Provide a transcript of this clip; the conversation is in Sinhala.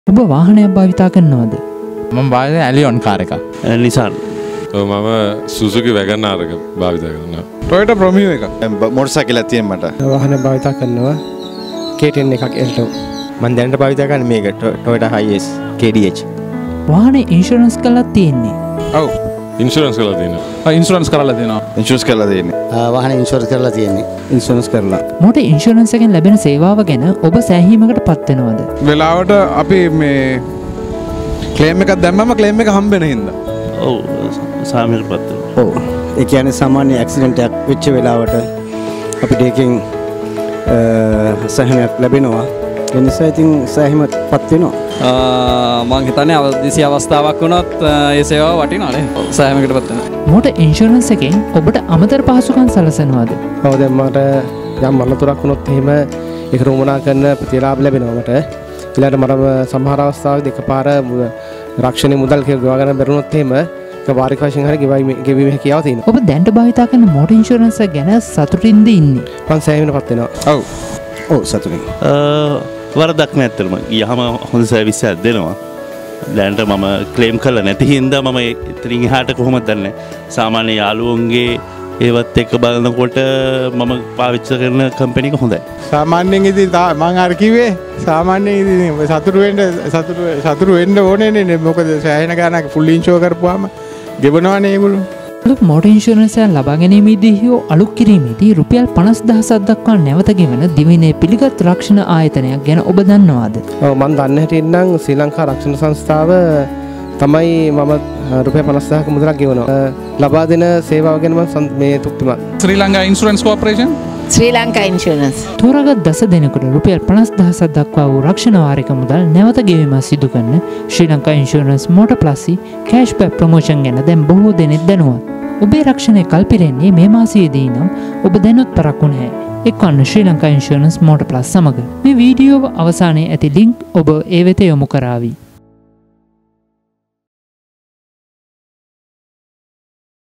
ඔබ වාහනයක් භාවිතා කරනවද? මම භාවිත ඇලියොන් කාර් එකක්. නිසාන්. මම සුසුකි වැගනාර් එක භාවිතා කරනවා. ටොයෝටා ප්‍රොමියෝ එකක්. මොටර් සයිකලයක් තියෙන මට. වාහන භාවිතා කරනවා KTM එකක් L2. මම දැනට භාවිතා කරන්නේ මේක Toyota Hiace KDH. වාහනේ ඉන්ෂුරන්ස් කරලා තියෙන්නේ. ඔව්. ඉන්ෂුරන්ස් කරලා තියෙනවා. ඉන්ෂුරන්ස් කරලා තියෙනවා. ඉන්ෂුරන්ස් කරලා තියෙන්නේ. වාහන ඉන්ෂුරන්ස් කරලා තියෙන්නේ. ඉන්ෂුරන්ස් කරලා. මොකද ඉන්ෂුරන්ස් එකෙන් ලැබෙන සේවාව ගැන ඔබ සෑහීමකට පත් වෙනවද? වෙලාවට අපි මේ ක්ලේම් එකක් දැම්මම ක්ලේම් එක හම්බෙන හින්දා. ඔව් සාමයකටපත් වෙනවා. ඔව්. ඒ කියන්නේ සාමාන්‍ය ඇක්සිඩන්ට් එකක් වෙච්ච වෙලාවට අපිට ඒකෙන් සහනයක් ලැබෙනවා. ඒ නිසා ඉතින් සෑහීමටපත් වෙනවා. මං හිතන්නේ අවදිසි අවස්ථාවක් වුණොත් ඒ සේවාව වටිනවා නේ. සෑහීමකටපත් වෙනවා. මොකද ඉන්ෂුරන්ස් එකෙන් ඔබට අමතර පහසුකම් සලසනවද? ඔව් දැන් මට යම් අනතුරක් වුණොත් එහෙම ඒක රුමනා කරන ප්‍රතිලාභ ලැබෙනවා මට. ඊළඟට මට සමහර අවස්ථාවක දෙකපාර රක්ෂණ මුදල් ගෙවා ගන්න බැරුණොත් එහෙම ඒක වාරික වශයෙන් හරි ගෙවීමේ හැකියාව තියෙනවා. ඔබ දැනට භාවිතා කරන මෝටර් ඉන්ෂුරන්ස් එක ගැන සතුටින්ද ඉන්නේ? මං සෑහීමකටපත් වෙනවා. ඔව්. ඔව් සතුටින්. වරදක් නෑ ඇත්තටම. ගියහම හොඳ සර්විස් එකක් දෙනවා. දැනට මම ක්ලේම් කරලා නැති හින්දා මම එතනින් එහාට කොහොමද දන්නේ. සාමාන්‍ය යාළුවන්ගේ ඒවත් එක්ක බලනකොට මම පාවිච්චි කරන කම්පැනි එක හොඳයි. සාමාන්‍යයෙන් ඉතින් මම අර කිව්වේ සාමාන්‍යයෙන් ඉතින් සතුරු වෙන්න ඕනේ නේ. මොකද සෑහෙන ගානක් ෆුල් ඉන්ෂුර් කරපුවාම ගෙවනවනේ ඒගොල්ලෝ. මෝටර් ඉන්ෂුරන්ස් එක ලබා ගැනීමේදී හෝ අලුත් කිරීමේදී රුපියල් 50000ක් දක්වා නැවත ගෙවන දිවිනේ පිළිගත් රක්ෂණ ආයතනයක් ගැන ඔබ දන්නවාද? ඔව් මම දන්න හැටියෙන් නම් ශ්‍රී ලංකා රක්ෂණ සංස්ථාව තමයි මම රුපියල් 50000ක මුදලක් ගෙවනවා. ලබා දෙන සේවාව ගැන මම මේ තෘප්තිමත්. Sri Lanka insurance corporation. Sri Lanka insurance. තෝරාගත් 10 දෙනෙකුට රුපියල් 50000ක් දක්වා වූ රක්ෂණ වාරික මුදල් නැවත ගෙවීම සිදු කරන Sri Lanka insurance motor plus cashback promotion ගැන දැන් බොහෝ දෙනෙක් දනුවත්. ඔබේ රක්ෂණය කල්පිරෙන්නේ මේ මාසයේදී නම් ඔබ දැනුත් පරක්කු නැහැ. එක්වන්න Sri Lanka insurance motor plus සමග. මේ වීඩියෝව අවසානයේ ඇති ලින්ක් ඔබ ඒ වෙත යොමු කරાવી.